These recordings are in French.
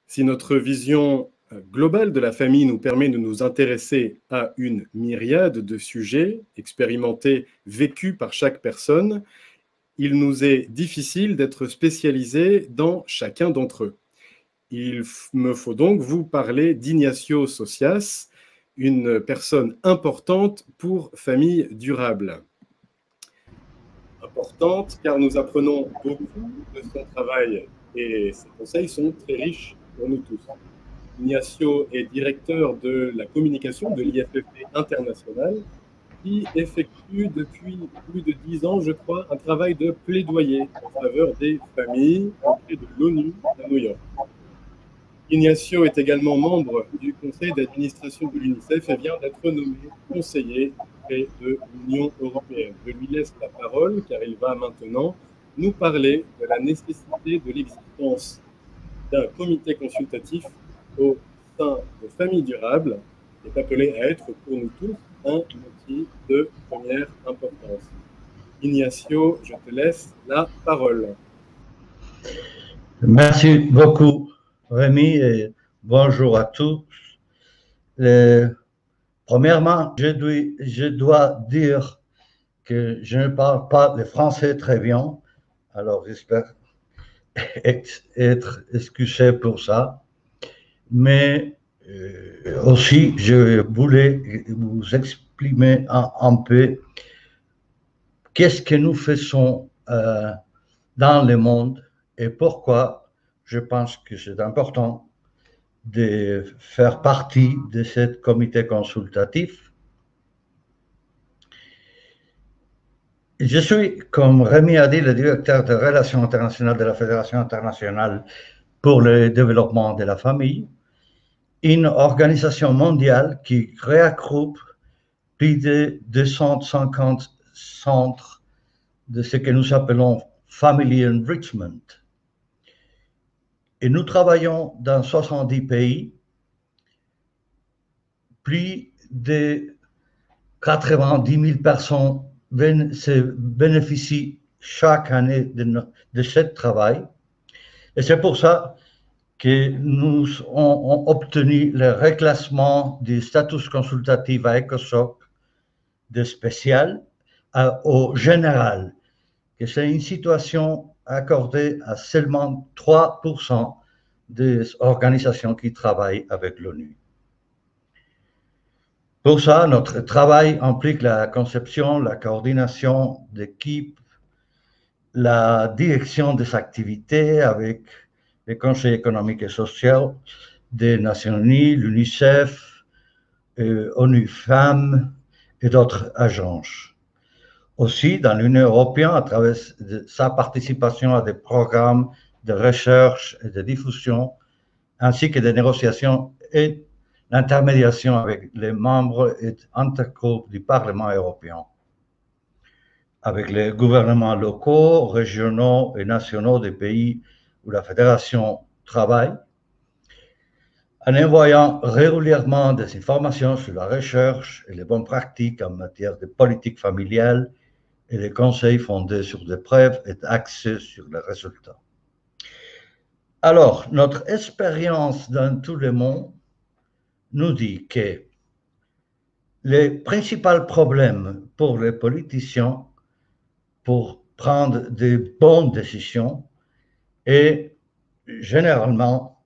Si notre vision globale de la famille nous permet de nous intéresser à une myriade de sujets expérimentés, vécus par chaque personne, il nous est difficile d'être spécialisés dans chacun d'entre eux. Il me faut donc vous parler d'Ignacio Socias, une personne importante pour Famille Durable. Importante car nous apprenons beaucoup de son travail et ses conseils sont très riches pour nous tous. Ignacio est directeur de la communication de l'IFFP International qui effectue depuis plus de 10 ans, je crois, un travail de plaidoyer en faveur des familles auprès de l'ONU à New York. Ignacio est également membre du conseil d'administration de l'UNICEF et vient d'être nommé conseiller auprès de l'Union européenne. Je lui laisse la parole car il va maintenant nous parler de la nécessité de l'existence d'un comité consultatif au sein de Famille Durable, qui est appelé à être pour nous tous un outil de première importance. Ignacio, je te laisse la parole. Merci beaucoup, Rémi, et bonjour à tous. Premièrement, je dois dire que je ne parle pas le français très bien, alors j'espère être excusé pour ça. Mais aussi, je voulais vous exprimer un peu qu'est-ce que nous faisons dans le monde et pourquoi je pense que c'est important de faire partie de ce comité consultatif. Je suis, comme Rémi a dit, le directeur de relations internationales de la Fédération internationale pour le développement de la famille, une organisation mondiale qui regroupe plus de 250 centres de ce que nous appelons Family Enrichment. Et nous travaillons dans 70 pays. Plus de 90 000 personnes se bénéficient chaque année de ce travail. Et c'est pour ça que nous avons obtenu le reclassement du statut consultatif à ECOSOC de spécial au général, que c'est une situation accordée à seulement 3% des organisations qui travaillent avec l'ONU. Pour ça, notre travail implique la conception, la coordination d'équipes, la direction des activités avec le Conseil économique et social des Nations Unies, l'UNICEF, ONU Femmes et d'autres agences. Aussi, dans l'Union européenne, à travers sa participation à des programmes de recherche et de diffusion, ainsi que des négociations et l'intermédiation avec les membres et intergroupes du Parlement européen, avec les gouvernements locaux, régionaux et nationaux des pays où la Fédération travaille, en envoyant régulièrement des informations sur la recherche et les bonnes pratiques en matière de politique familiale et des conseils fondés sur des preuves et axés sur les résultats. Alors, notre expérience dans tout le monde nous dit que les principaux problèmes pour les politiciens pour prendre de bonnes décisions est généralement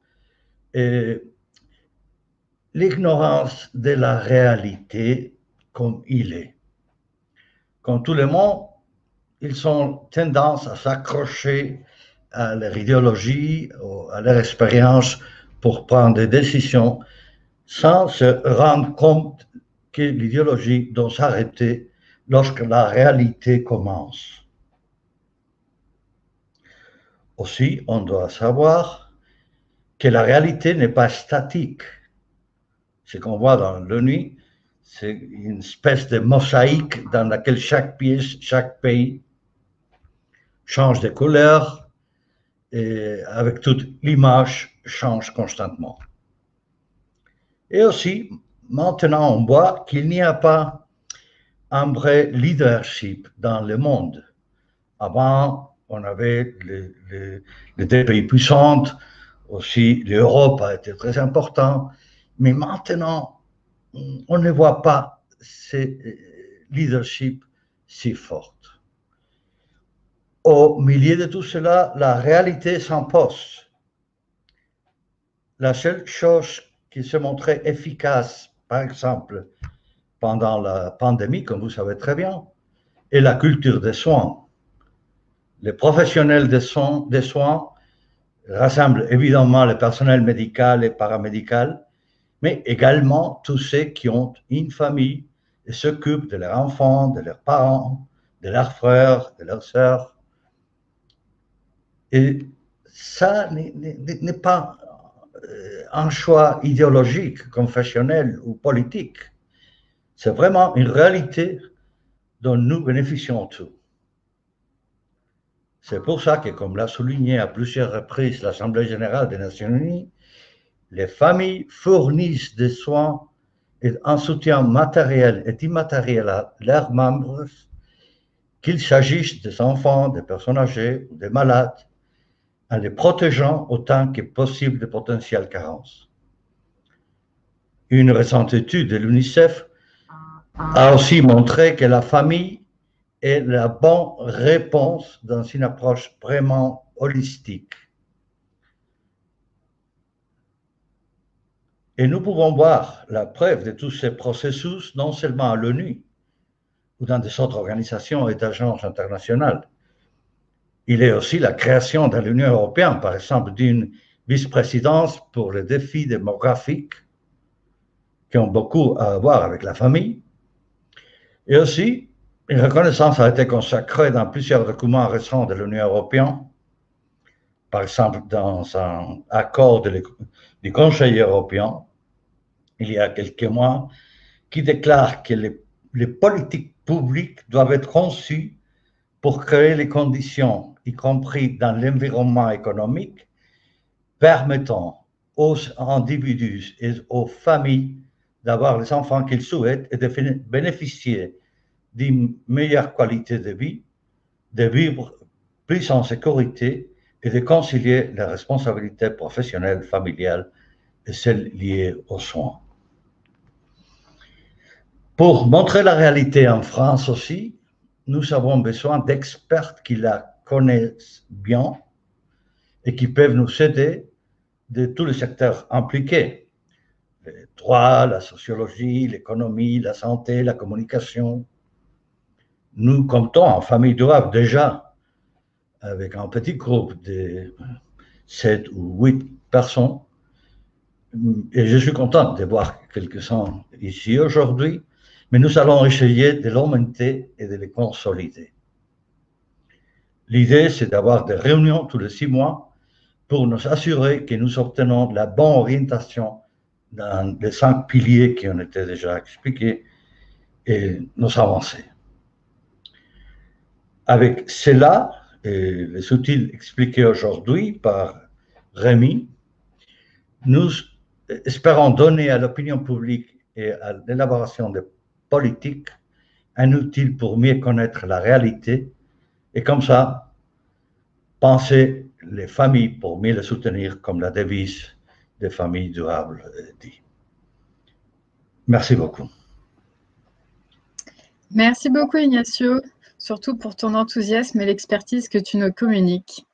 l'ignorance de la réalité comme il est. Comme tout le monde, ils ont tendance à s'accrocher à leur idéologie, à leur expérience pour prendre des décisions sans se rendre compte que l'idéologie doit s'arrêter lorsque la réalité commence. Aussi, on doit savoir que la réalité n'est pas statique. Ce qu'on voit dans l'ONU, c'est une espèce de mosaïque dans laquelle chaque pièce, chaque pays change de couleur et avec toute l'image change constamment. Et aussi, maintenant on voit qu'il n'y a pas un vrai leadership dans le monde. Avant, on avait les deux pays puissants, Aussi, l'Europe a été très important. Mais maintenant, on ne voit pas ces leaderships si fortes. Au milieu de tout cela, la réalité s'impose. La seule chose qui se montrait efficace, par exemple, pendant la pandémie, comme vous savez très bien, est la culture des soins. Les professionnels des soins rassemblent évidemment le personnel médical et paramédical, mais également tous ceux qui ont une famille et s'occupent de leurs enfants, de leurs parents, de leurs frères, de leurs sœurs. Et ça n'est pas un choix idéologique, confessionnel ou politique. C'est vraiment une réalité dont nous bénéficions tous. C'est pour ça que, comme l'a souligné à plusieurs reprises l'Assemblée générale des Nations unies, les familles fournissent des soins et un soutien matériel et immatériel à leurs membres, qu'il s'agisse des enfants, des personnes âgées ou des malades, en les protégeant autant que possible de potentielles carences. Une récente étude de l'UNICEF a aussi montré que la famille est la bonne réponse dans une approche vraiment holistique. Et nous pouvons voir la preuve de tous ces processus non seulement à l'ONU ou dans des autres organisations et agences internationales. Il est aussi la création de l'Union européenne, par exemple, d'une vice-présidence pour les défis démographiques qui ont beaucoup à voir avec la famille. Et aussi, une reconnaissance a été consacrée dans plusieurs documents récents de l'Union européenne, par exemple dans un accord du Conseil européen, il y a quelques mois, qui déclare que les politiques publiques doivent être conçues pour créer les conditions, y compris dans l'environnement économique, permettant aux individus et aux familles d'avoir les enfants qu'ils souhaitent et de bénéficier d'une meilleure qualité de vie, de vivre plus en sécurité et de concilier les responsabilités professionnelles, familiales et celles liées aux soins. Pour montrer la réalité en France aussi, nous avons besoin d'experts qui la connaissent bien et qui peuvent nous aider de tous les secteurs impliqués. Le droit, la sociologie, l'économie, la santé, la communication. Nous comptons en famille durable déjà avec un petit groupe de 7 ou 8 personnes. Et je suis content de voir quelques-uns ici aujourd'hui, mais nous allons essayer de l'augmenter et de les consolider. L'idée, c'est d'avoir des réunions tous les 6 mois pour nous assurer que nous obtenons la bonne orientation dans les 5 piliers qui ont été déjà expliqués et nous avancer. Avec cela, et les outils expliqués aujourd'hui par Rémi, nous espérons donner à l'opinion publique et à l'élaboration des politiques un outil pour mieux connaître la réalité et comme ça, penser les familles pour mieux les soutenir, comme la devise des familles durables dit. Merci beaucoup. Merci beaucoup, Ignacio, surtout pour ton enthousiasme et l'expertise que tu nous communiques.